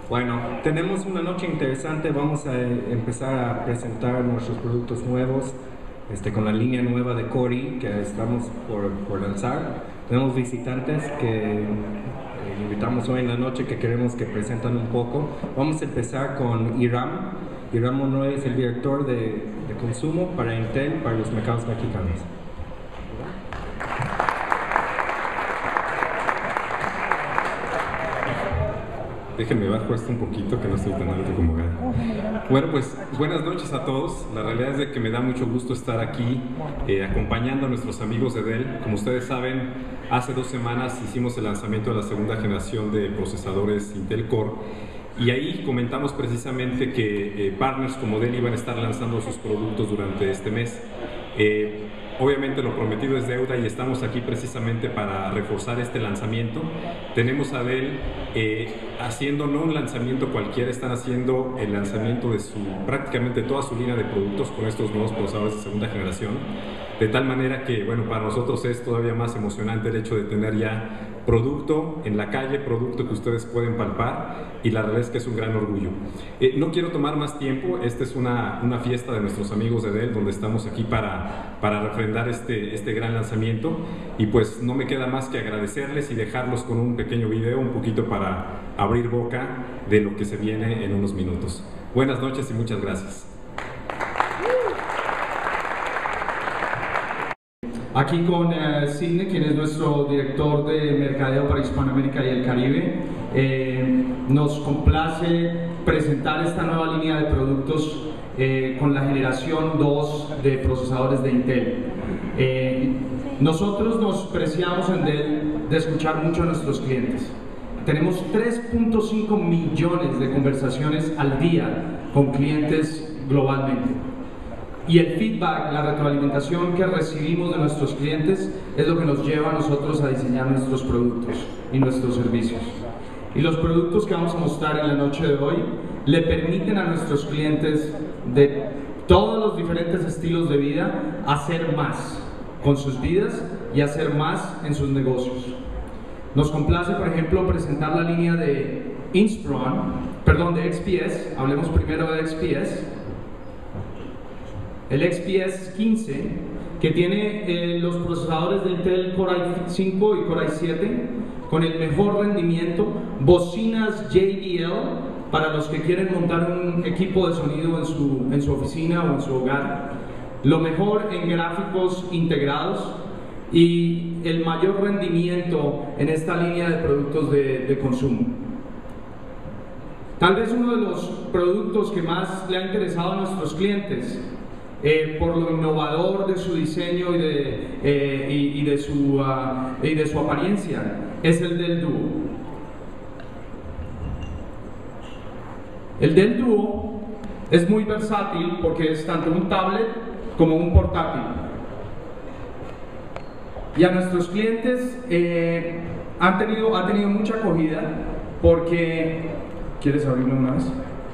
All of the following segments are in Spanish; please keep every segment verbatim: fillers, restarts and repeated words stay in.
Bueno, tenemos una noche interesante, vamos a empezar a presentar nuestros productos nuevos este, con la línea nueva de Cori que estamos por, por lanzar. Tenemos visitantes que eh, invitamos hoy en la noche que queremos que presentan un poco. Vamos a empezar con Iram. Iram Monroy es el director de, de consumo para Intel, para los mercados mexicanos. Déjenme bajo esto un poquito, que no estoy tan alto como Gary. Bueno, pues buenas noches a todos. La realidad es de que me da mucho gusto estar aquí eh, acompañando a nuestros amigos de Dell. Como ustedes saben, hace dos semanas hicimos el lanzamiento de la segunda generación de procesadores Intel Core. Y ahí comentamos precisamente que eh, partners como Dell iban a estar lanzando sus productos durante este mes. Eh, Obviamente lo prometido es deuda y estamos aquí precisamente para reforzar este lanzamiento. Tenemos a Dell eh, haciendo no un lanzamiento cualquiera, están haciendo el lanzamiento de su, prácticamente toda su línea de productos con estos nuevos procesadores de segunda generación. De tal manera que, bueno, para nosotros es todavía más emocionante el hecho de tener ya producto en la calle, producto que ustedes pueden palpar, y la verdad es que es un gran orgullo. Eh, no quiero tomar más tiempo, esta es una, una fiesta de nuestros amigos de Dell, donde estamos aquí para, para refrendar este, este gran lanzamiento, y pues no me queda más que agradecerles y dejarlos con un pequeño video, un poquito para abrir boca de lo que se viene en unos minutos. Buenas noches y muchas gracias. Aquí con eh, Sidney, quien es nuestro director de mercadeo para Hispanoamérica y el Caribe. Eh, nos complace presentar esta nueva línea de productos eh, con la generación dos de procesadores de Intel. Eh, nosotros nos preciamos en Dell de escuchar mucho a nuestros clientes. Tenemos tres punto cinco millones de conversaciones al día con clientes globalmente. Y el feedback, la retroalimentación que recibimos de nuestros clientes es lo que nos lleva a nosotros a diseñar nuestros productos y nuestros servicios. Y los productos que vamos a mostrar en la noche de hoy le permiten a nuestros clientes de todos los diferentes estilos de vida hacer más con sus vidas y hacer más en sus negocios. Nos complace, por ejemplo, presentar la línea de Inspiron, perdón, de X P S. Hablemos primero de X P S. El X P S quince, que tiene eh, los procesadores de Intel Core i cinco y Core i siete con el mejor rendimiento, bocinas J B L para los que quieren montar un equipo de sonido en su, en su oficina o en su hogar, lo mejor en gráficos integrados y el mayor rendimiento en esta línea de productos de, de consumo. Tal vez uno de los productos que más le ha interesado a nuestros clientes Eh, por lo innovador de su diseño y de, eh, y, y de, su, uh, y de su apariencia, es el Dell Duo. El Dell Duo es muy versátil porque es tanto un tablet como un portátil. Y a nuestros clientes eh, han tenido, ha tenido mucha acogida porque... ¿Quieres abrirlo una vez?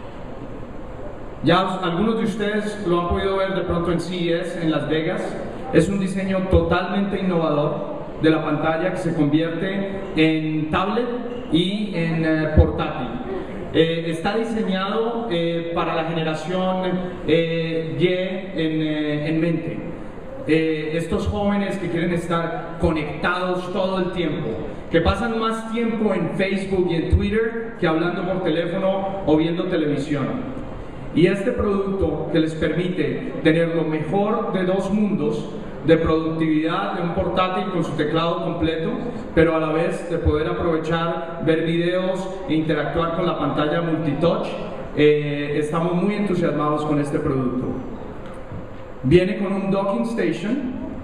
Ya algunos de ustedes lo han podido ver de pronto en C E S en Las Vegas. Es un diseño totalmente innovador de la pantalla que se convierte en tablet y en eh, portátil. Eh, está diseñado eh, para la generación eh, Y en, eh, en mente. Eh, estos jóvenes que quieren estar conectados todo el tiempo, que pasan más tiempo en Facebook y en Twitter que hablando por teléfono o viendo televisión. Y este producto que les permite tener lo mejor de dos mundos, de productividad de un portátil con su teclado completo, pero a la vez de poder aprovechar, ver videos e interactuar con la pantalla multitouch, eh, estamos muy entusiasmados con este producto. Viene con un docking station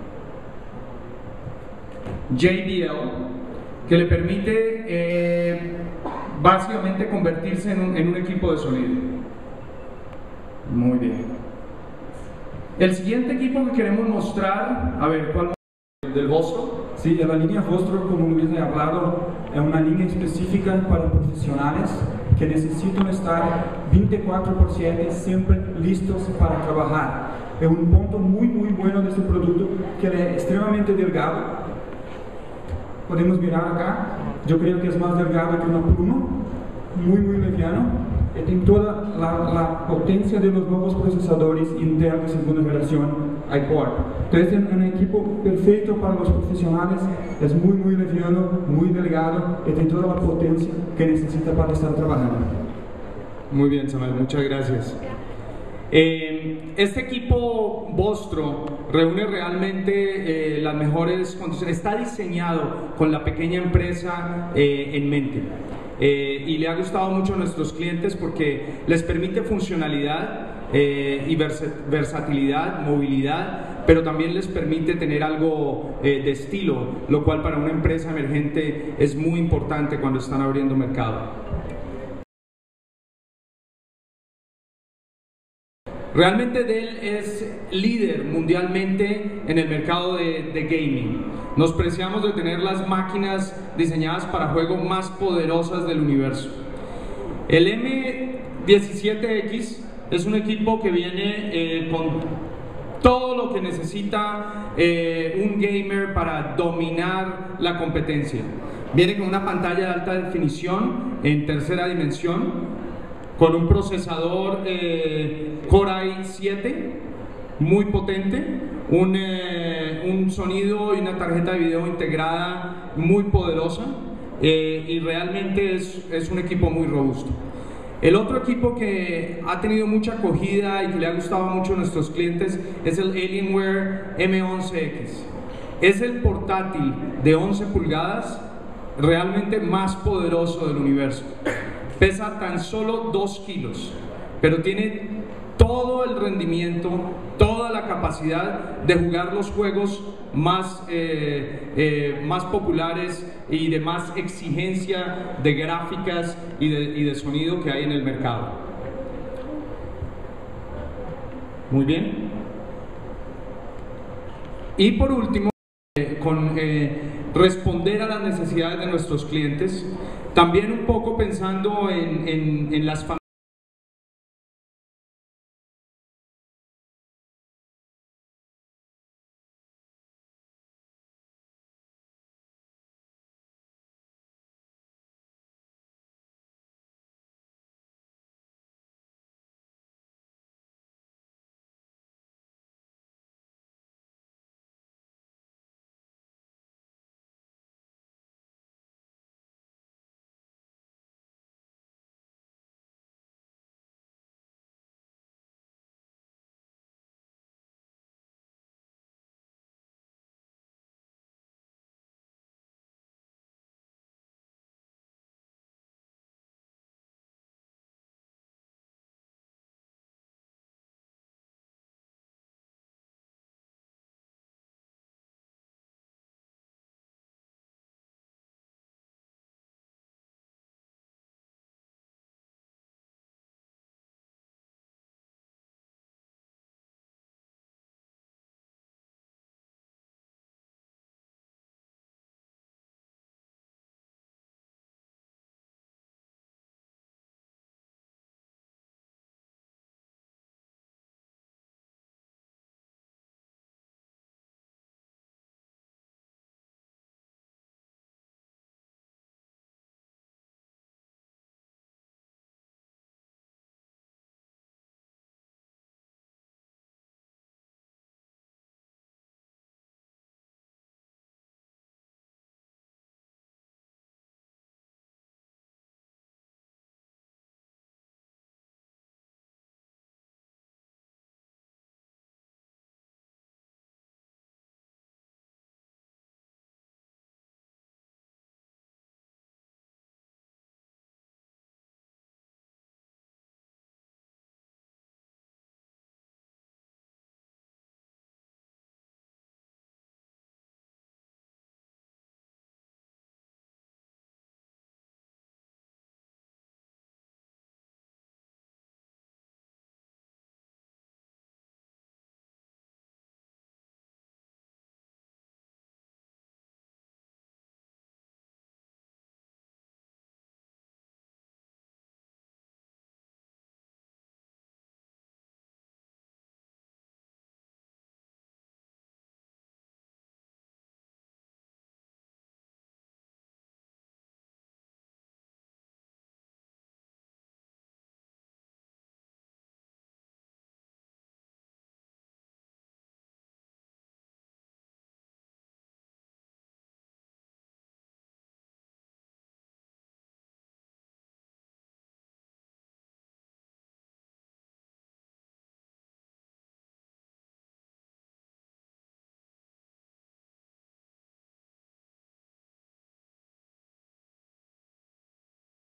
J B L que le permite eh, básicamente convertirse en un, en un equipo de sonido. Muy bien. El siguiente equipo que queremos mostrar, a ver, ¿cuál? ¿Del Vostro? Sí, la línea Vostro, como Luis ha hablado, es una línea específica para profesionales que necesitan estar veinticuatro por siete siempre listos para trabajar. Es un punto muy muy bueno de este producto, que es extremadamente delgado. Podemos mirar acá, yo creo que es más delgado que una pluma, muy muy liviano. mediano y tiene toda la, la potencia de los nuevos procesadores Intel de segunda generación iQuad. Entonces es un equipo perfecto para los profesionales, es muy muy liviano, muy delgado y tiene toda la potencia que necesita para estar trabajando. Muy bien, Samuel, muchas gracias. Eh, este equipo Vostro reúne realmente eh, las mejores condiciones, está diseñado con la pequeña empresa eh, en mente. Eh, y le ha gustado mucho a nuestros clientes porque les permite funcionalidad eh, y vers versatilidad, movilidad, pero también les permite tener algo eh, de estilo, lo cual para una empresa emergente es muy importante cuando están abriendo mercado. Realmente Dell es líder mundialmente en el mercado de, de gaming. Nos preciamos de tener las máquinas diseñadas para juegos más poderosas del universo. El M diecisiete X es un equipo que viene eh, con todo lo que necesita eh, un gamer para dominar la competencia. Viene con una pantalla de alta definición en tercera dimensión, con un procesador eh, Core i siete muy potente, un, eh, un sonido y una tarjeta de video integrada muy poderosa eh, y realmente es, es un equipo muy robusto. El otro equipo que ha tenido mucha acogida y que le ha gustado mucho a nuestros clientes es el Alienware M once X. Es el portátil de once pulgadas realmente más poderoso del universo. Pesa tan solo dos kilos, pero tiene todo el rendimiento, toda la capacidad de jugar los juegos más, eh, eh, más populares y de más exigencia de gráficas y de, y de sonido que hay en el mercado. Muy bien. Y por último, eh, con eh, responder a las necesidades de nuestros clientes, también un poco pensando en, en, en las familias.